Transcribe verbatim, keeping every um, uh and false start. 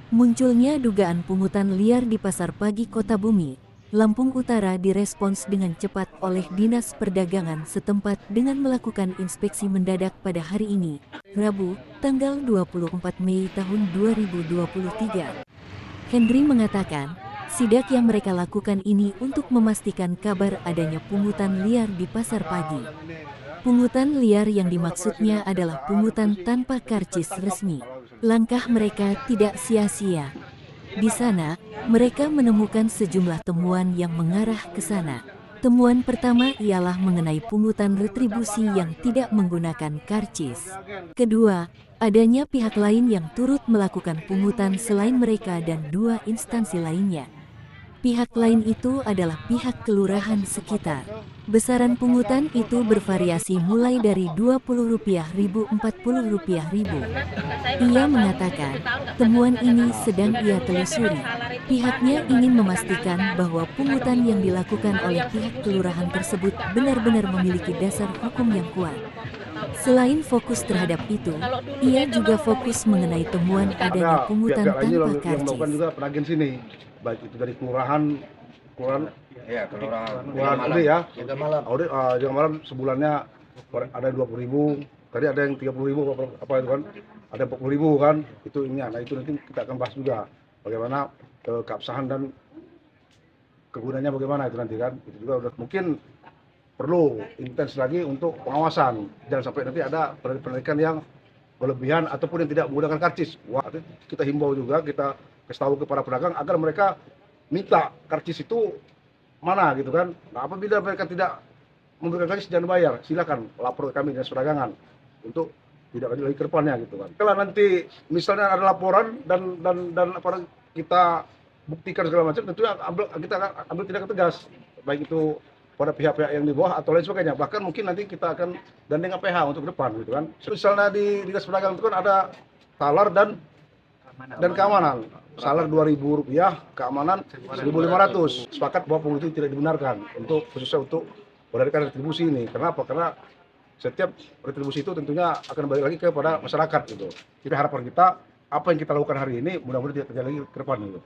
Munculnya dugaan pungutan liar di Pasar Pagi Kota Bumi, Lampung Utara direspons dengan cepat oleh Dinas Perdagangan setempat dengan melakukan inspeksi mendadak pada hari ini, Rabu, tanggal dua puluh empat Mei tahun dua ribu dua puluh tiga. Hendri mengatakan, sidak yang mereka lakukan ini untuk memastikan kabar adanya pungutan liar di Pasar Pagi. Pungutan liar yang dimaksudnya adalah pungutan tanpa karcis resmi. Langkah mereka tidak sia-sia. Di sana, mereka menemukan sejumlah temuan yang mengarah ke sana. Temuan pertama ialah mengenai pungutan retribusi yang tidak menggunakan karcis. Kedua, adanya pihak lain yang turut melakukan pungutan selain mereka dan dua instansi lainnya. Pihak lain itu adalah pihak kelurahan sekitar. Besaran pungutan itu bervariasi mulai dari dua puluh rupiah ribu empat puluh rupiah ribu. Ia mengatakan, temuan ini sedang ia telusuri. Pihaknya ingin memastikan bahwa pungutan yang dilakukan oleh pihak kelurahan tersebut benar-benar memiliki dasar hukum yang kuat. Selain fokus terhadap itu, ia juga fokus mengenai temuan adanya pungutan tanpa karcis. Juga penagih sini, baik itu dari kelurahan, kelurahan, ya kelurahan, kelurahan ini ya, Jagamalap, audit uh, Jagamalap sebulannya ada dua puluh ribu, tadi ada yang tiga puluh ribu apa, apa itu kan, ada empat puluh ribu kan, itu ini, nah itu nanti kita akan bahas juga, bagaimana uh, keabsahan dan kegunaannya bagaimana itu nanti kan, itu juga udah mungkin perlu intens lagi untuk pengawasan, jangan sampai nanti ada penarikan yang berlebihan ataupun yang tidak menggunakan karcis. Wah, kita himbau juga, kita kasih tahu kepada pedagang agar mereka minta karcis itu mana gitu kan. Nah, apabila mereka tidak memberikan karcis jangan bayar, silakan lapor ke kami Dinas Perdagangan untuk tidak lanjut lagi ke depannya gitu kan. Kalau nanti misalnya ada laporan dan dan dan apa kita buktikan segala macam, tentunya ambil, kita akan ambil tindakan tegas, baik itu pada pihak-pihak yang di bawah atau lain sebagainya. Bahkan mungkin nanti kita akan gandeng A P H untuk ke depan gitu kan. Misalnya di Dinas Perdagangan itu kan ada salar dan dan keamanan. Salar dua ribu rupiah, keamanan seribu lima ratus. Sepakat bahwa pungut itu tidak dibenarkan untuk khususnya untuk berdasarkan retribusi ini. Kenapa? Karena setiap retribusi itu tentunya akan balik lagi kepada masyarakat gitu. Jadi harapan kita apa yang kita lakukan hari ini mudah-mudahan tidak terjadi lagi ke depan gitu.